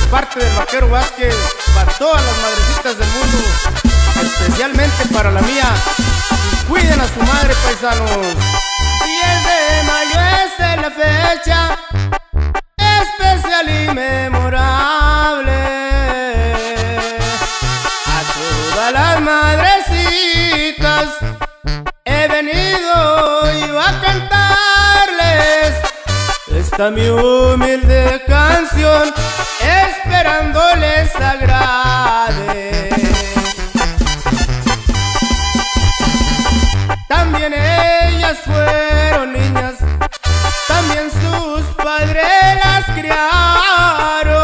parte del Vaquero Vázquez, para todas las madrecitas del mundo, especialmente para la mía. Y cuiden a su madre, paisanos. 10 de mayo es la fecha especial y memorable. A todas las madrecitas he venido y va a cantarles esta mi humilde canción, esperando les agrade. También ellas fueron niñas, también sus padres las criaron,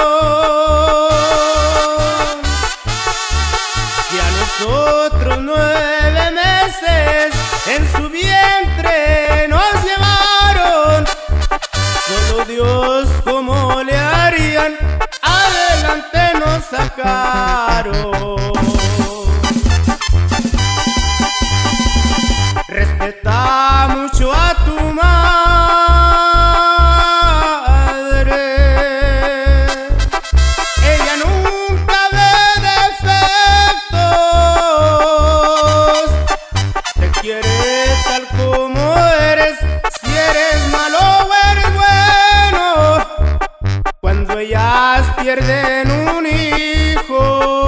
y a nosotros 9 meses en su vientre nos llevaron. Solo Dios cómo le harían, adelante nos sacaron. Respeta mucho a tu madre, ella nunca ve defectos, te quiere tal como eres, si eres malo o eres bueno. Cuando ellas pierden un hijo,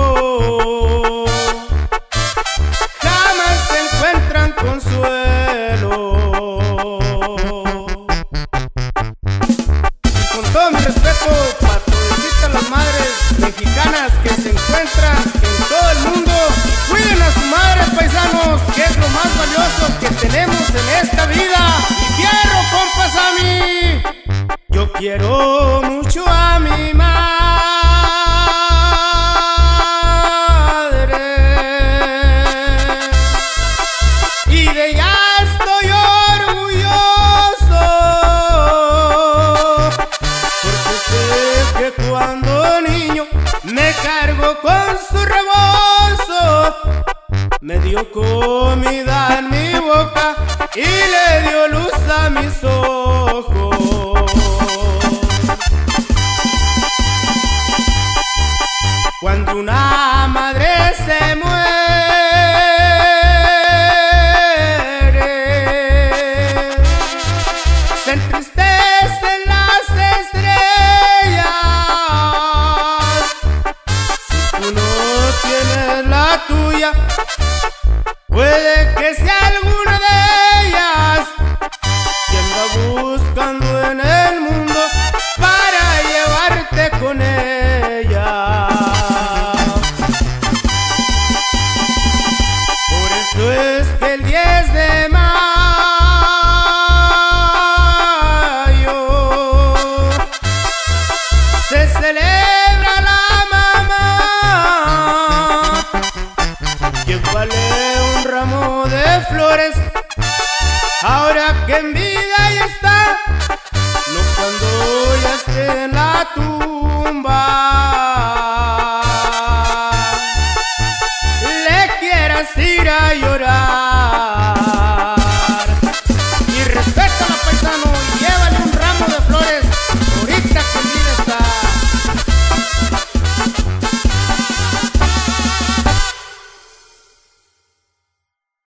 jamás se encuentran consuelo. Y con todo mi respeto para todas las madres mexicanas que se encuentran en todo el mundo, cuiden a su madre, paisanos, que es lo más valioso que tenemos en esta vida. Y quiero, compas, a mí, yo quiero mucho a mi madre, y de ella estoy orgulloso, porque sé que cuando niño me cargo con su rebozo, me dio comida en mi boca y le dio luz a mis ojos. Cuando una madre se muere, se entristecen las estrellas. Si tú no tienes la tuya, puede que sea alguna de ellas quien va buscando en el mundo para llevarte con ella. Por eso es que el 10 de mayo se celebra la mamá, que vale un ramo de flores, ahora que en vida ya está, no cuando ya esté en la tumba.